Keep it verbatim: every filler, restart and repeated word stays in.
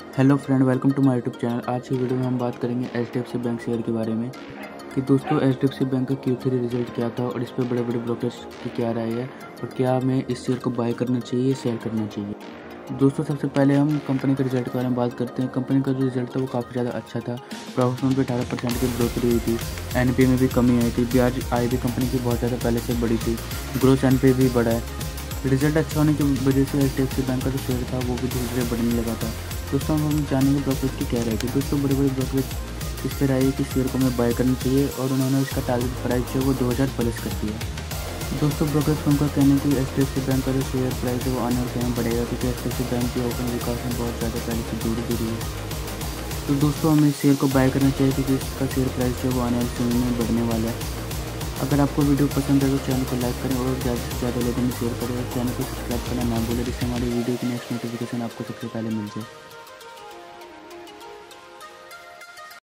Hello friend, welcome to my YouTube channel. आज की video में हम बात करेंगे H D F C bank share के बारे में कि दोस्तों एच डी एफ सी बैंक का क्यू थ्री रिजल्ट क्या था और इस पर बड़े बड़े ब्रोकर्स की क्या राय है और क्या हमें इस शेयर को बाय करना चाहिए, शेयर करना चाहिए। दोस्तों सबसे पहले हम कंपनी के रिजल्ट के बारे में बात करते हैं। कंपनी का जो रिजल्ट था वो काफ़ी ज़्यादा अच्छा था। प्रॉफिट में भी अठारह परसेंट की बढ़ोतरी हुई थी। एन पी ए में भी कमी आई थी। ब्याज आय भी कंपनी की बहुत ज़्यादा पहले से बड़ी थी। ग्रोथ एन पी ए भी बढ़ा है। रिजल्ट अच्छा होने की वजह से H D F C bank का जो शेयर था वो भी धीरे धीरे बढ़ने लगा था। दोस्तों हम जानेंगे ब्रोकरेज की क्या राय थी। दोस्तों बड़े बड़े ब्रोकरेज इस पर आए कि शेयर को हमें बाय करना चाहिए और उन्होंने इसका टारगेट प्राइस जो है वो दो हज़ार प्लस कर दिया। दोस्तों ब्रोकरेज फर्म का कहना है कि H D F C bank का जो शेयर प्राइस है वो आने वाले टाइम बढ़ेगा, क्योंकि H D F C bank की ओपन विकास में बहुत ज़्यादा पहले से जुड़ी जुड़ी है। तो दोस्तों हमें इस शेयर को बाय करना चाहिए, क्योंकि इसका शेयर प्राइस जो है वो आने वाले समय में बढ़ने वाला है। अगर आपको वीडियो पसंद है तो चैनल को लाइक करें और ज़्यादा से ज़्यादा लोगों में शेयर करें और चैनल को सब्सक्राइब करना ना भूलें, जिससे हमारी वीडियो की नेक्स्ट नोटिफिकेशन आपको सबसे पहले मिल जाए।